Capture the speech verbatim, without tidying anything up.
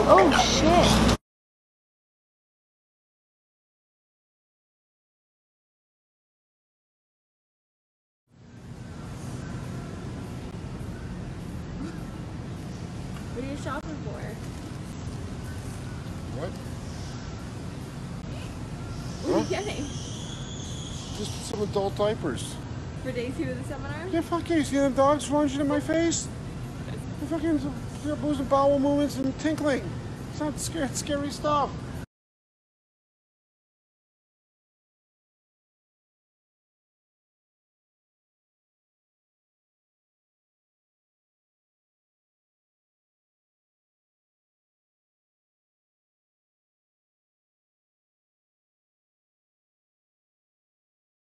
Oh shit. What are you shopping for? What? What are you getting? Just some adult diapers. For day two of the seminar? Yeah, fuck you. See them dogs lunging in my face? They're fucking they're losing bowel movements and tinkling. It's not scary, scary stuff.